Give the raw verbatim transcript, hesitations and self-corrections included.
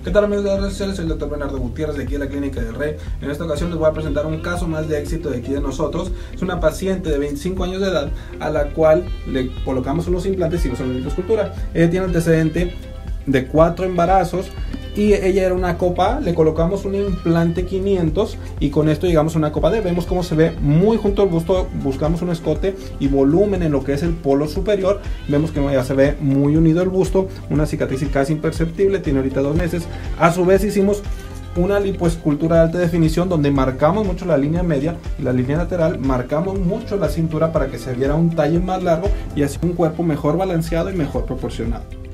¿Qué tal, amigos de las redes sociales? Soy el doctor Bernardo Gutiérrez de aquí de la Clínica del Rey. En esta ocasión les voy a presentar un caso más de éxito de aquí de nosotros. Es una paciente de veinticinco años de edad a la cual le colocamos unos implantes y una liposcultura. Ella tiene antecedente de cuatro embarazos y ella era una copa A. Le colocamos un implante quinientos y con esto llegamos a una copa D. Vemos cómo se ve muy junto al busto. Buscamos un escote y volumen en lo que es el polo superior. Vemos que ya se ve muy unido el busto, una cicatriz casi imperceptible, tiene ahorita dos meses. A su vez hicimos una lipoescultura de alta definición donde marcamos mucho la línea media y la línea lateral, marcamos mucho la cintura para que se viera un talle más largo y así un cuerpo mejor balanceado y mejor proporcionado.